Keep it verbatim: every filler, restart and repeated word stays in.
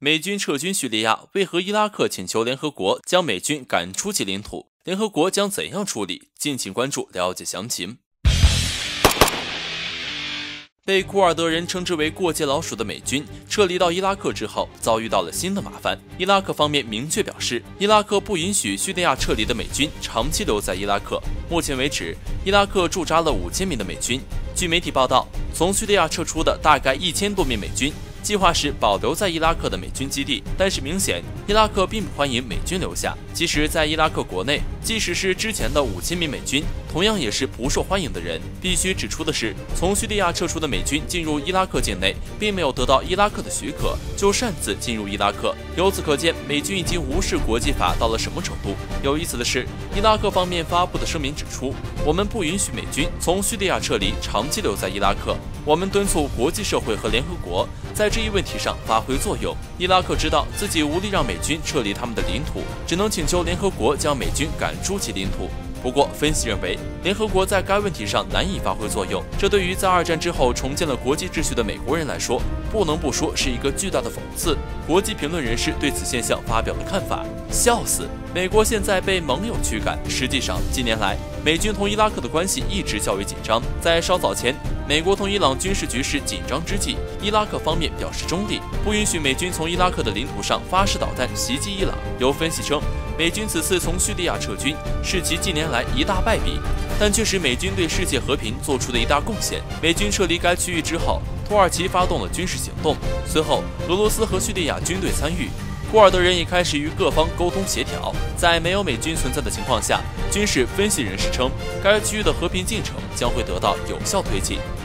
美军撤军叙利亚，为何伊拉克请求联合国将美军赶出其领土？联合国将怎样处理？敬请关注，了解详情。被库尔德人称之为过街老鼠的美军撤离到伊拉克之后，遭遇到了新的麻烦。伊拉克方面明确表示，伊拉克不允许叙利亚撤离的美军长期留在伊拉克。目前为止，伊拉克驻扎了五千名的美军。据媒体报道，从叙利亚撤出的大概一千多名美军，计划是保留在伊拉克的美军基地，但是明显伊拉克并不欢迎美军留下。即使在伊拉克国内，即使是之前的五千名美军，同样也是不受欢迎的人。必须指出的是，从叙利亚撤出的美军进入伊拉克境内，并没有得到伊拉克的许可，就擅自进入伊拉克。由此可见，美军已经无视国际法到了什么程度。有意思的是，伊拉克方面发布的声明指出，我们不允许美军从叙利亚撤离，长期留在伊拉克。我们敦促国际社会和联合国在这一问题上发挥作用。伊拉克知道自己无力让美军撤离他们的领土，只能请求联合国将美军赶出其领土。不过，分析认为，联合国在该问题上难以发挥作用，这对于在二战之后重建了国际秩序的美国人来说，不能不说是一个巨大的讽刺。国际评论人士对此现象发表了看法：笑死！美国现在被盟友驱赶。实际上，近年来美军同伊拉克的关系一直较为紧张。在稍早前，美国同伊朗军事局势紧张之际，伊拉克方面表示中立，不允许美军从伊拉克的领土上发射导弹袭击伊朗。有分析称，美军此次从叙利亚撤军是其近年来一大败笔，但却是美军对世界和平做出的一大贡献。美军撤离该区域之后，土耳其发动了军事行动，随后俄罗斯和叙利亚军队参与。库尔德人也开始与各方沟通协调，在没有美军存在的情况下，军事分析人士称，该区域的和平进程将会得到有效推进。